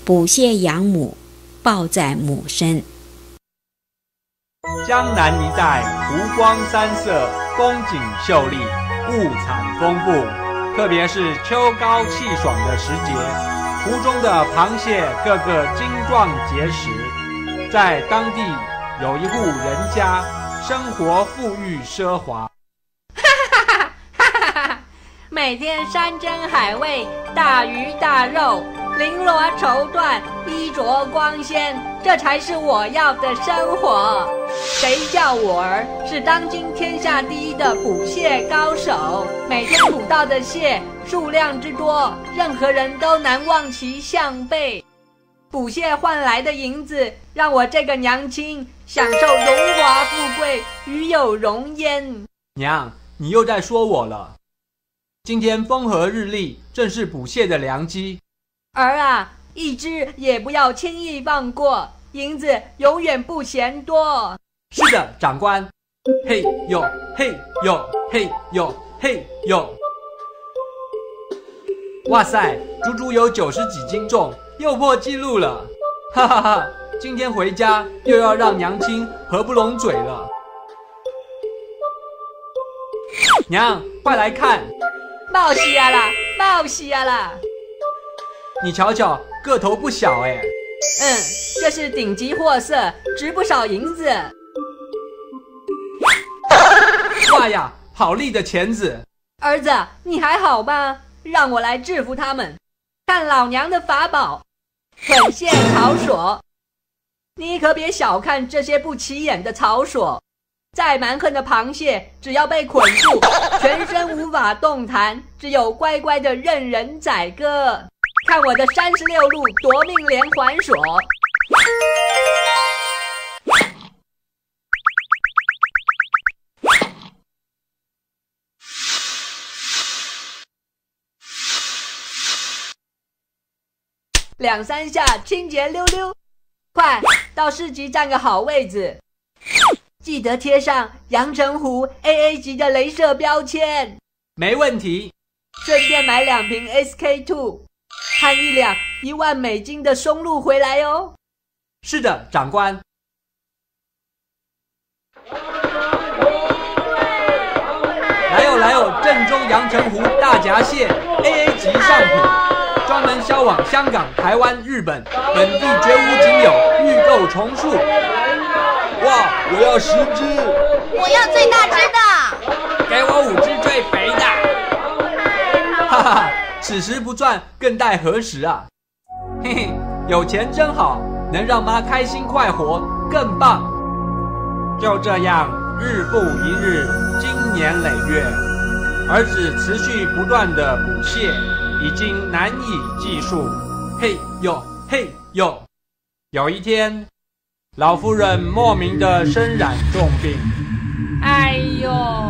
捕蟹养母，抱在母身。 江南一带湖光山色，风景秀丽，物产丰富。特别是秋高气爽的时节，湖中的螃蟹个个精壮结实。在当地有一户人家，生活富裕奢华。 每天山珍海味，大鱼大肉，绫罗绸缎，衣着光鲜，这才是我要的生活。谁叫我儿是当今天下第一的捕蟹高手，每天捕到的蟹数量之多，任何人都难望其项背。捕蟹换来的银子，让我这个娘亲享受荣华富贵，与有荣焉。 娘，你又在说我了。今天风和日丽，正是捕蟹的良机。 儿啊，一只也不要轻易放过，银子永远不嫌多。 是的，长官。嘿呦嘿呦嘿呦嘿呦！哇塞，足足有90几斤重，又破纪录了！哈哈哈！今天回家又要让娘亲合不拢嘴了。娘，快来看！ 冒喜啊啦，冒喜啊啦！ 你瞧瞧，个头不小哎。 这是顶级货色，值不少银子。 哇呀，好利的钳子！ 儿子，你还好吧？让我来制服他们，看老娘的法宝——捆蟹草索。你可别小看这些不起眼的草索。再蛮横的螃蟹，只要被捆住，全身无法动弹，只有乖乖的任人宰割。看我的36路夺命连环锁！2、3下，清洁溜溜。快到市集占个好位置。记得贴上阳澄湖 AA 级的雷射标签。 没问题。 顺便买2瓶 SK2， 和1两1万美金的松露回来哦。 是的，长官。来有，正宗阳澄湖大闸蟹 AA 级上品，专门销往香港、台湾、日本，本地绝无仅有，预购重数。哇，我要10只！ 我要最大只的！ 给我5只最肥的！哈哈，此时不赚，更待何时啊？嘿嘿，有钱真好，能让妈开心快活，更棒。就这样，日复一日，经年累月，儿子持续不断的捕蟹，已经难以计数。嘿呦嘿呦！有一天，老夫人莫名的身染重病。 哎呦，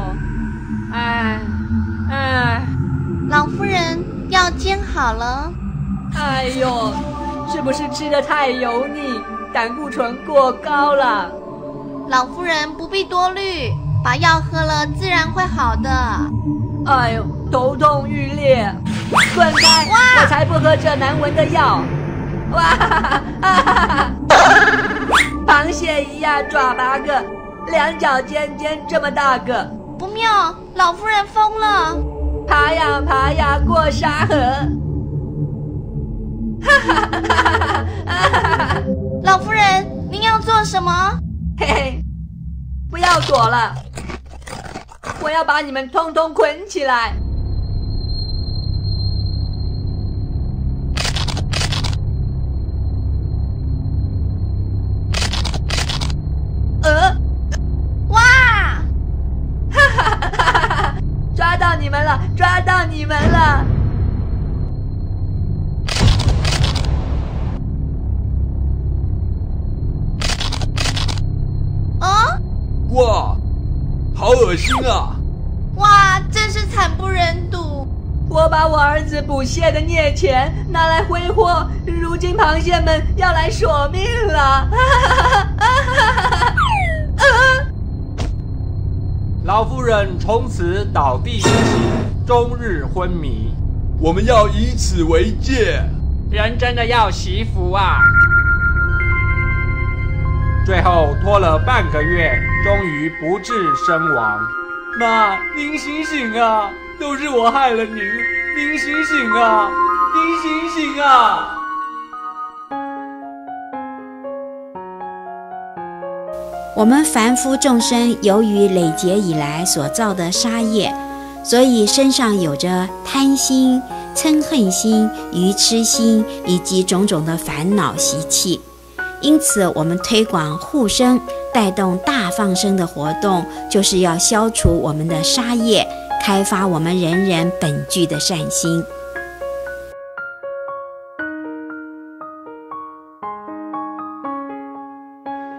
老夫人，药煎好了。 哎呦，是不是吃得太油腻，胆固醇过高了？ 老夫人不必多虑，把药喝了自然会好的。 哎呦，头痛欲裂，滚开！我才不喝这难闻的药。哇哈哈！螃蟹一样爪8个，2脚尖尖这么大个， 不妙，老夫人疯了！ 爬呀过沙河。 老夫人，您要做什么？ 嘿嘿，不要躲了，我要把你们通通捆起来。 哇！ 抓到你们了，抓到你们了！ 哇，好恶心啊！ 哇，真是惨不忍睹！ 我把我儿子捕蟹的孽钱拿来挥霍，如今螃蟹们要来索命了！ 老夫人从此倒地不起，终日昏迷。我们要以此为戒， 人真的要惜福啊！ 最后拖了半个月，终于不治身亡。 妈，您醒醒啊！都是我害了您，您醒醒啊！您醒醒啊！ 我们凡夫众生由于累劫以来所造的杀业，所以身上有着贪心、嗔恨心、愚痴心以及种种的烦恼习气。因此我们推广护生，带动大放生的活动，就是要消除我们的杀业，开发我们人人本具的善心。